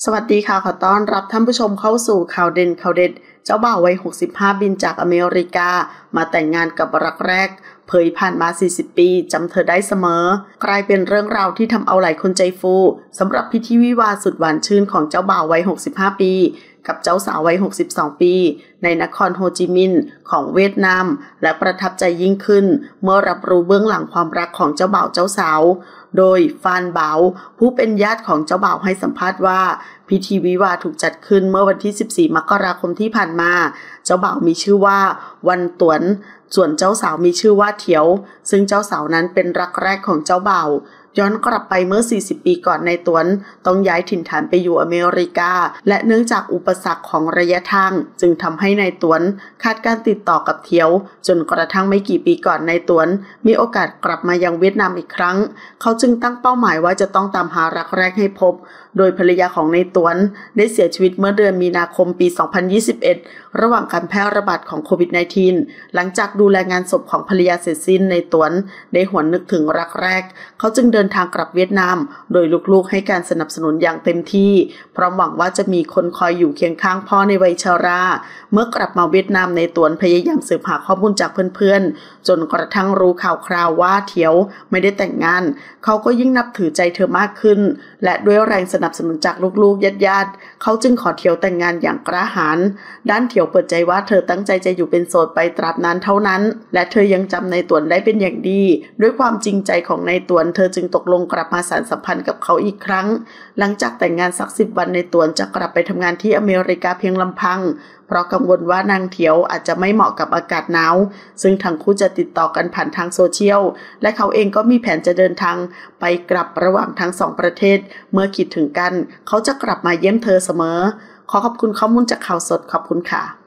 วัสดีค่ะขอต้อนรับท่านผู้ชมเข้าสู่ข่าวเด่นข่าวเด็ดเจ้าบ่าววัย65บินจากอเมริกามาแต่งงานกับรักแรกเผยผ่านมา40ปีจำเธอได้เสมอกลายเป็นเรื่องราวที่ทำเอาหลายคนใจฟูสำหรับพิธีวิวาห์สุดหวานชื่นของเจ้าบ่าววัย65ปีกับเจ้าสาววัย62ปีในนครโฮจิมินห์ของเวียดนามและประทับใจยิ่งขึ้นเมื่อรับรู้เบื้องหลังความรักของเจ้าบ่าวเจ้าสาวโดยฟานบ่าวผู้เป็นญาติของเจ้าบ่าวให้สัมภาษณ์ว่าพิธีวิวาห์ถูกจัดขึ้นเมื่อวันที่14มกราคมที่ผ่านมาเจ้าบ่าวมีชื่อว่าวันตวนส่วนเจ้าสาวมีชื่อว่าเถียวซึ่งเจ้าสาวนั้นเป็นรักแรกของเจ้าบ่าวย้อนกลับไปเมื่อ40ปีก่อนนายตวนต้องย้ายถิ่นฐานไปอยู่อเมริกาและเนื่องจากอุปสรรคของระยะทางจึงทำให้นายตวนขาดการติดต่อกับเถียวจนกระทั่งไม่กี่ปีก่อนนายตวนมีโอกาสกลับมายังเวียดนามอีกครั้งเขาจึงตั้งเป้าหมายว่าจะต้องตามหารักแรกให้พบโดยภรรยาของนายตวนได้เสียชีวิตเมื่อเดือนมีนาคมปี2021ระหว่างการแพร่ระบาดของโควิด -19 หลังจากดูแลงานศพของภรรยาเสร็จสิ้นนายตวนได้หวนนึกถึงรักแรกเขาจึงเดินทางกลับเวียดนามโดยลูกๆให้การสนับสนุนอย่างเต็มที่พร้อมหวังว่าจะมีคนคอยอยู่เคียงข้างพ่อในวัยชราเมื่อกลับมาเวียดนามนายตวนพยายามสืบหาข้อมูลจากเพื่อนๆจนกระทั่งรู้ข่าวคราวว่าเถียวไม่ได้แต่งงานเขาก็ยิ่งนับถือใจเธอมากขึ้นและด้วยแรงสนับสนุนจากลูกๆญาติๆเขาจึงขอเถียวแต่งงานอย่างกล้าหาญด้านเถียวเปิดใจว่าเธอตั้งใจจะอยู่เป็นโสดไปตราบนานเท่านั้นและเธอยังจำนายตวนได้เป็นอย่างดีด้วยความจริงใจของนายตวนเธอจึงตกลงกลับมาสานสัมพันธ์กับเขาอีกครั้งหลังจากแต่งงานสัก10 วันนายตวนจะกลับไปทำงานที่อเมริกาเพียงลำพังเพราะกังวลว่านางเถียวอาจจะไม่เหมาะกับอากาศหนาวซึ่งทั้งคู่จะติดต่อกันผ่านทางโซเชียลและเขาเองก็มีแผนจะเดินทางไปกลับระหว่างทั้ง2ประเทศเมื่อคิดถึงกันเขาจะกลับมาเยี่ยมเธอเสมอขอขอบคุณข้อมูลจากข่าวสดขอบคุณค่ะ